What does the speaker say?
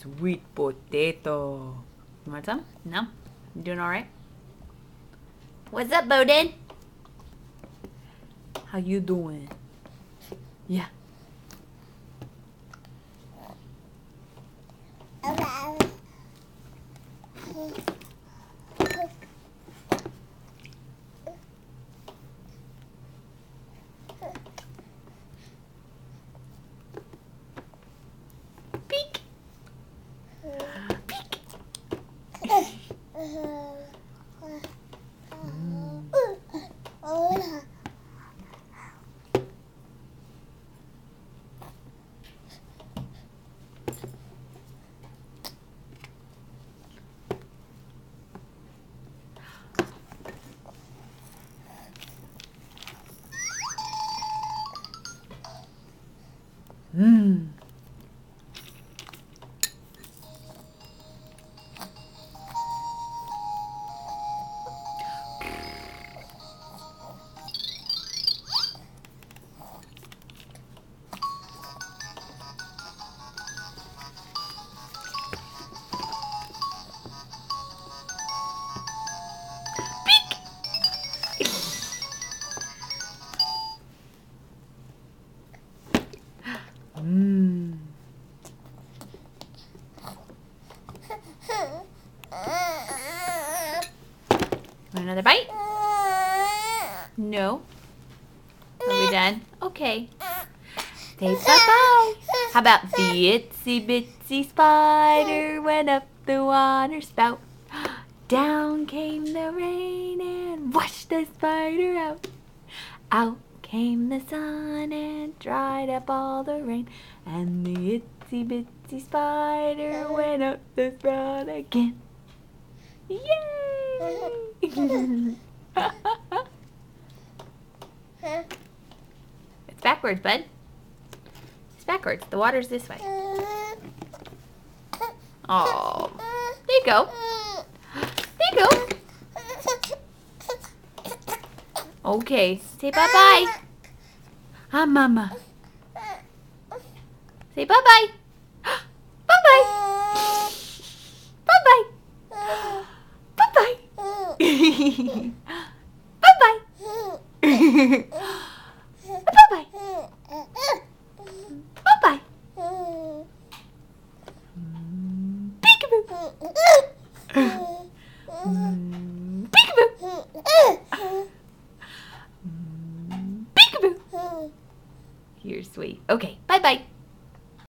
sweet potato. You want some? No? You doing all right? What's up, Bowden? How you doing? Yeah. Peek. Peek. Mmm. Mmm. Want another bite? No. Are we done? Okay. Say bye-bye. How about the itsy bitsy spider went up the water spout. Down came the rain and washed the spider out. Out came the sun and dried up all the rain. And the itsy bitsy spider went up the spout again. Yay! It's backwards, bud. It's backwards. The water's this way. Oh, there you go. There you go. Okay, say bye-bye. Ah, Mama. Say bye-bye. Bye-bye. Bye-bye. Bye-bye. Bye-bye. Bye-bye. Bye-bye. Peekaboo. Peekaboo. Peekaboo. You're sweet. Okay, bye-bye.